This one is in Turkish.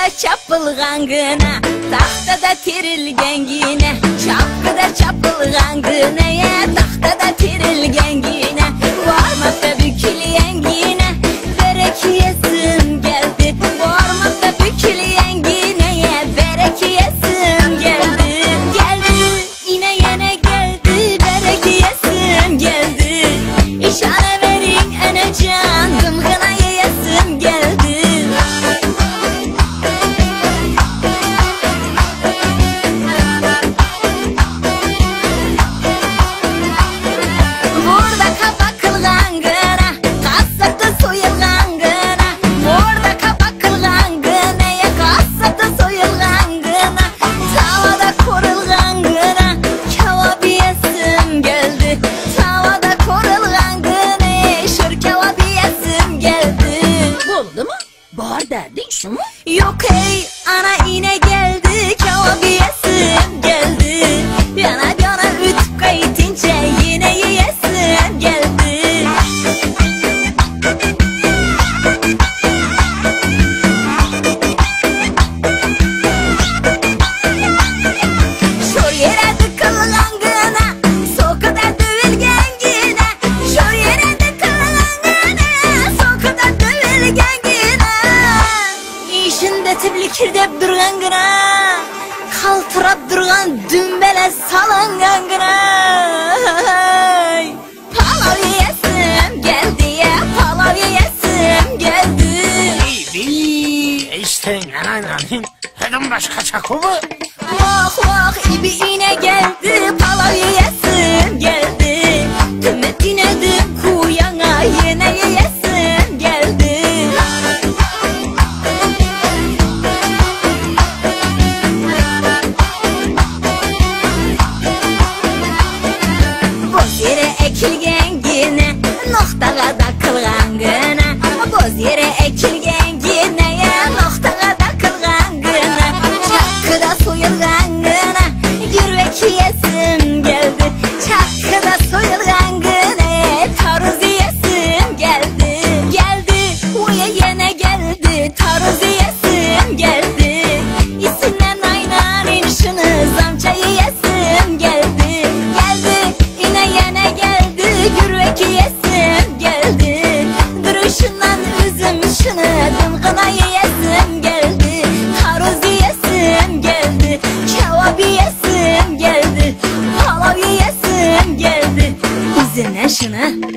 Çapkıda çapılgan gına, tahtada tirilgen gine. Çapkıda çapılgan gına ya, tahtada tirilgen gine. Varmakta bükülyen gine, berekiyesim geldi. Varmakta bükülyen gine ya, berekiyesim geldi. Geldi, yine yine geldi, berekiyesim geldi. İşare verin enecan, gımgına yeyesim geldi. Burada kabak kılgan gına, kasıtı soyulgan gına. Burada kabak kılgan gına ya, kasıtı soyulgan gına. Tavada korulgan gına, kebap yesim geldi. Tavada korulgan gına, şur kebap yesim geldi. Oldu mu? Bağır derdin şu mu? Yok ey ana yine geldi, kebap yesim geldi. Yana yana ütüp kayıtınca yine yesim geldi. Şur yere tıkılgan gına, sokada dövülgen gine. Şur yere tıkılgan gına, sokada dövülgen gine. İşinde teblikir durgan gına, kaltırap durgan dümbele salangan gına. Palav yesim geldi ya, palav yesim geldi. İşte anayın hedim başka çakı mı? Vah vah ibi yine geldi, palav yesim geldi. Tümet yine de kuyana yine yesim geldi. Boz yere ekilgen gine, noktaga da kılgan gına. Boz yere ekilgen gine ya, noktaga da kılgan gına. Çakkıda soyulgan gına, yürek yesim geldi. Çakkıda soyulgan gına, taruzi yesim geldi. Geldi, uya yine geldi, taruzi yesim geldi. İsinden aynan inşini, zamçayı yesim geldi. Geldi, yine yine geldi, yürek yesim geldi. Duruşundan üzüm şunu, dımgına yesim geldi. Taruzi yesim geldi, kebap yesim geldi. Palav yesim geldi. İzine şunu.